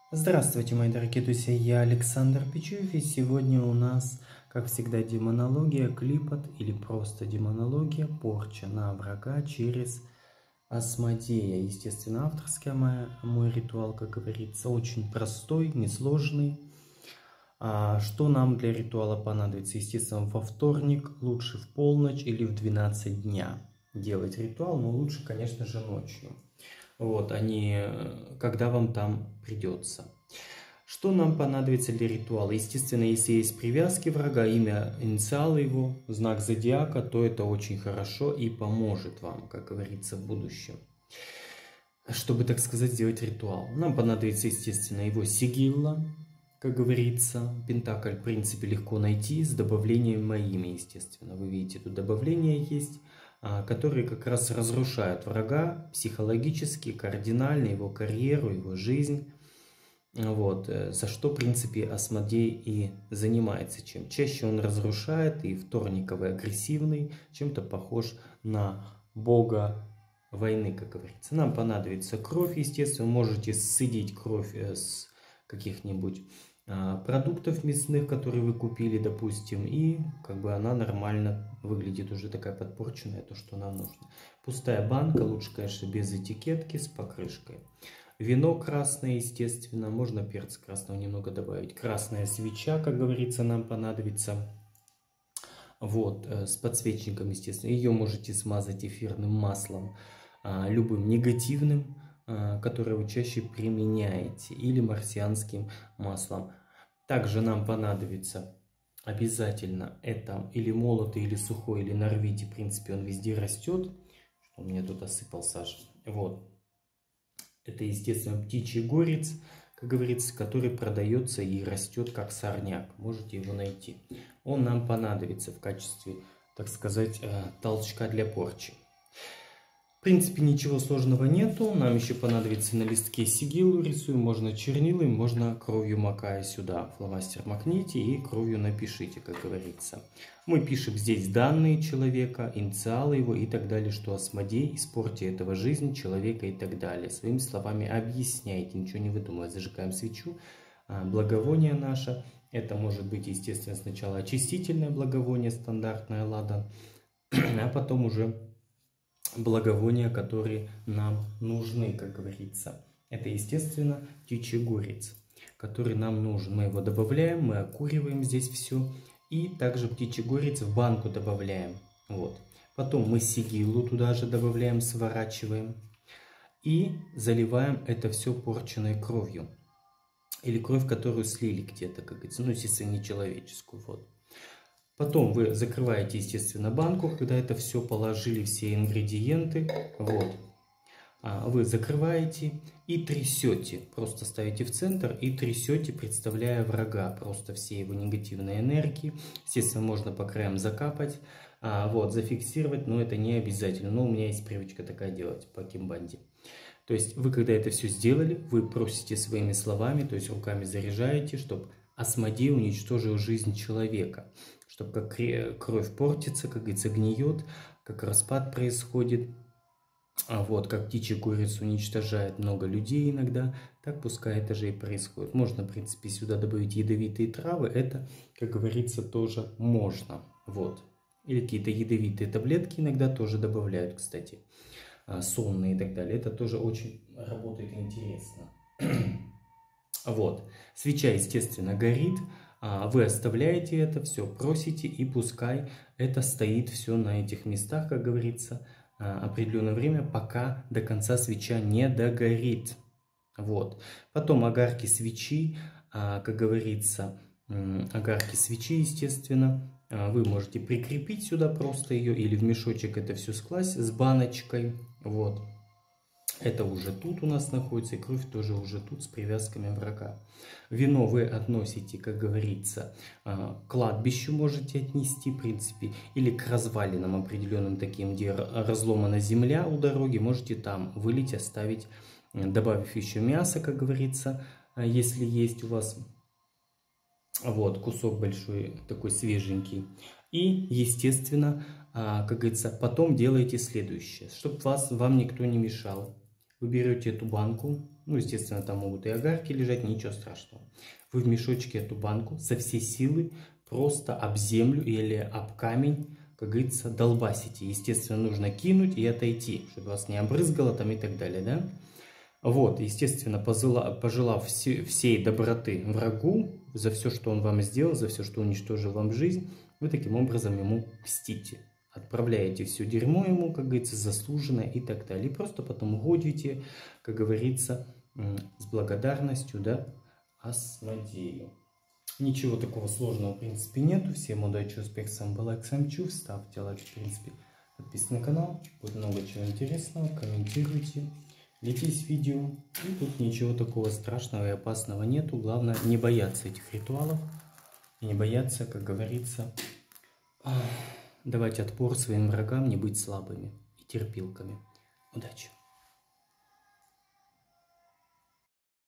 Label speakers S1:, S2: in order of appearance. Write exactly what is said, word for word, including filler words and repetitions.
S1: Здравствуйте, мои дорогие друзья, я Александр Пичуев, и сегодня у нас, как всегда, демонология, клипот или просто демонология, порча на врага через Асмодея. Естественно, авторский мой, мой ритуал, как говорится, очень простой, несложный. А что нам для ритуала понадобится? Естественно, во вторник, лучше в полночь или в двенадцать дня делать ритуал, но лучше, конечно же, ночью. Вот, а не когда вам там придется. Что нам понадобится для ритуала? Естественно, если есть привязки врага, имя, инициалы его, знак зодиака, то это очень хорошо и поможет вам, как говорится, в будущем. Чтобы, так сказать, сделать ритуал. Нам понадобится, естественно, его сигилла, как говорится. Пентакль, в принципе, легко найти с добавлением моими, естественно. Вы видите, тут добавление есть, которые как раз разрушают врага психологически, кардинально, его карьеру, его жизнь. Вот, за что, в принципе, Асмодей и занимается. Чем чаще он разрушает, и вторниковый агрессивный, чем-то похож на бога войны, как говорится. Нам понадобится кровь, естественно. Можете сцедить кровь с каких-нибудь продуктов мясных, которые вы купили, допустим, и как бы она нормально выглядит, уже такая подпорченная, то, что нам нужно. Пустая банка, лучше, конечно, без этикетки, с покрышкой. Вино красное, естественно, можно перец красного немного добавить. Красная свеча, как говорится, нам понадобится. Вот, с подсвечником, естественно. Ее можете смазать эфирным маслом, любым негативным, которое вы чаще применяете, или марсианским маслом. Также нам понадобится обязательно это или молотый, или сухой, или норвите. В принципе, он везде растет. Что у меня тут осыпал Саша. Вот. Это, естественно, птичий горец, как говорится, который продается и растет как сорняк. Можете его найти. Он нам понадобится в качестве, так сказать, толчка для порчи. В принципе, ничего сложного нету. Нам еще понадобится на листке сигиллу рисуем. Можно чернилой, можно кровью макая сюда. Фломастер макните и кровью напишите, как говорится. Мы пишем здесь данные человека, инициалы его и так далее, что Асмодей, испорти этого жизнь человека и так далее. Своими словами объясняйте, ничего не выдумывая. Зажигаем свечу, благовоние наше. Это может быть, естественно, сначала очистительное благовоние, стандартное ладан, а потом уже благовония, которые нам нужны, как говорится. Это, естественно, птичий горец, который нам нужен. Мы его добавляем, мы окуриваем здесь все. И также птичий горец в банку добавляем. Вот. Потом мы сигиллу туда же добавляем, сворачиваем. И заливаем это все порченной кровью. Или кровь, которую слили где-то, как говорится. Ну, естественно, не человеческую. Вот. Потом вы закрываете, естественно, банку, когда это все положили, все ингредиенты. Вот. Вы закрываете и трясете. Просто ставите в центр и трясете, представляя врага. Просто все его негативные энергии. Естественно, можно по краям закапать, вот, зафиксировать, но это не обязательно. Но у меня есть привычка такая делать по кимбанде. То есть вы, когда это все сделали, вы просите своими словами, то есть руками заряжаете, чтобы Асмодей уничтожил жизнь человека. Чтобы как кровь портится, как говорится, гниет, как распад происходит. А вот как птичий горец уничтожает много людей иногда, так пускай это же и происходит. Можно, в принципе, сюда добавить ядовитые травы, это, как говорится, тоже можно. Вот. Или какие-то ядовитые таблетки иногда тоже добавляют, кстати. Сонные и так далее. Это тоже очень работает интересно. Вот. Свеча, естественно, горит. Вы оставляете это все, просите, и пускай это стоит все на этих местах, как говорится, определенное время, пока до конца свеча не догорит. Вот. Потом огарки свечи, как говорится, огарки свечи, естественно, вы можете прикрепить сюда просто ее или в мешочек это все скласть с баночкой. Вот. Это уже тут у нас находится, и кровь тоже уже тут с привязками врага. Вино вы относите, как говорится, к кладбищу можете отнести, в принципе, или к развалинам определенным таким, где разломана земля у дороги, можете там вылить, оставить, добавив еще мясо, как говорится, если есть у вас. Вот, кусок большой, такой свеженький. И, естественно, как говорится, потом делаете следующее, чтобы вас, вам никто не мешал. Вы берете эту банку, ну, естественно, там могут и огарки лежать, ничего страшного. Вы в мешочке эту банку со всей силы просто об землю или об камень, как говорится, долбасите. Естественно, нужно кинуть и отойти, чтобы вас не обрызгало там и так далее, да? Вот, естественно, пожелав всей доброты врагу за все, что он вам сделал, за все, что уничтожил вам жизнь, вы таким образом ему мстите. Отправляете все дерьмо ему, как говорится, заслуженное и так далее. И просто потом уходите, как говорится, с благодарностью, да, Асмодею. Ничего такого сложного, в принципе, нету. Всем удачи, успехов, с вами был Александр Пичуев. Ставьте лайк, в принципе, подписывайтесь на канал. Будет много чего интересного. Комментируйте. Делитесь видео. И тут ничего такого страшного и опасного нету. Главное, не бояться этих ритуалов. И не бояться, как говорится, давать отпор своим врагам, не быть слабыми и терпилками. Удачи!